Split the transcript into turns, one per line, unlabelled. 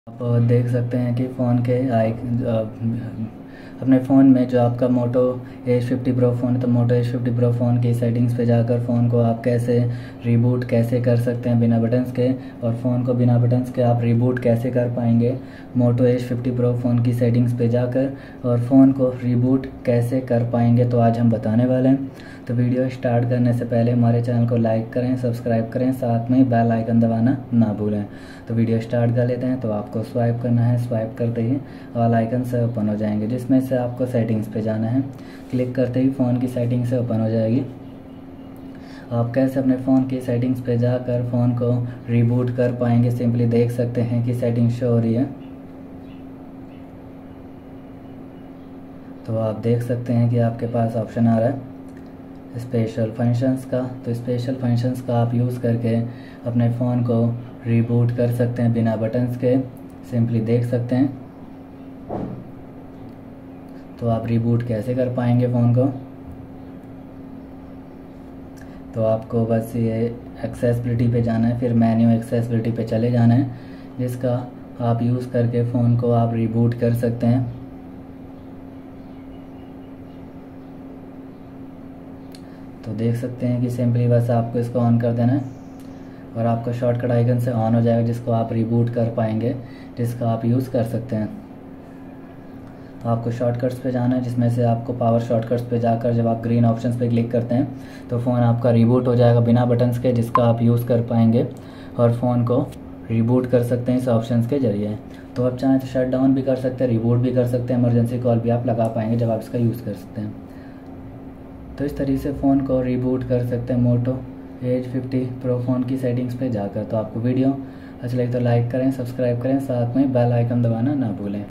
आप देख सकते हैं कि फ़ोन के अपने फ़ोन में जो आपका मोटो H50 Pro फ़ोन है, तो मोटो H50 Pro फ़ोन की सेटिंग्स पे जाकर फ़ोन को आप कैसे रीबूट कैसे कर सकते हैं बिना बटन्स के, और फ़ोन को बिना बटन्स के आप रीबूट कैसे कर पाएंगे मोटो H50 Pro फ़ोन की सेटिंग्स पे जाकर, और फ़ोन को रीबूट कैसे कर पाएंगे, तो आज हम बताने वाले हैं। तो वीडियो स्टार्ट करने से पहले हमारे चैनल को लाइक करें, सब्सक्राइब करें, साथ में बेल आइकन दबाना ना भूलें। तो वीडियो स्टार्ट कर लेते हैं। तो आपको स्वाइप करना है, स्वाइप करते ही ऑल आइकन से ओपन हो जाएंगे, जिसमें से आपको सेटिंग्स पे जाना है। क्लिक करते ही फ़ोन की सेटिंग से ओपन हो जाएगी। आप कैसे अपने फ़ोन की सेटिंग्स पे जाकर फ़ोन को रीबूट कर पाएंगे, सिंपली देख सकते हैं कि सेटिंग शो हो रही है। तो आप देख सकते हैं कि आपके पास ऑप्शन आ रहा है स्पेशल फंक्शंस का। तो स्पेशल फंक्शंस का आप यूज़ करके अपने फ़ोन को रीबूट कर सकते हैं बिना बटन्स के, सिंपली देख सकते हैं। तो आप रीबूट कैसे कर पाएंगे फ़ोन को, तो आपको बस ये एक्सेसिबिलिटी पे जाना है, फिर मेन्यू एक्सेसिबिलिटी पे चले जाना है, जिसका आप यूज़ करके फ़ोन को आप रीबूट कर सकते हैं। तो देख सकते हैं कि सिंपली बस आपको इसको ऑन कर देना है और आपका शॉर्टकट आइकन से ऑन हो जाएगा, जिसको आप रीबूट कर पाएंगे, जिसका आप यूज़ कर सकते हैं। तो आपको शॉर्टकट्स पे जाना है, जिसमें से आपको पावर शॉर्टकट्स पे जाकर जब आप ग्रीन ऑप्शंस पे क्लिक करते हैं तो फ़ोन आपका रीबूट हो जाएगा बिना बटन्स के, जिसका आप यूज़ कर पाएंगे और फ़ोन को रीबूट कर सकते हैं इस ऑप्शंस के ज़रिए। तो आप चाहें तो शट डाउन भी कर सकते हैं, रीबूट भी कर सकते हैं, इमरजेंसी कॉल भी आप लगा पाएंगे जब आप इसका यूज़ कर सकते हैं। तो इस तरीके से फ़ोन को रीबूट कर सकते हैं मोटो H50 Pro फ़ोन की सेटिंग्स पे जाकर। तो आपको वीडियो अच्छा लगे तो लाइक करें, सब्सक्राइब करें, साथ में बेल आइकन दबाना ना भूलें।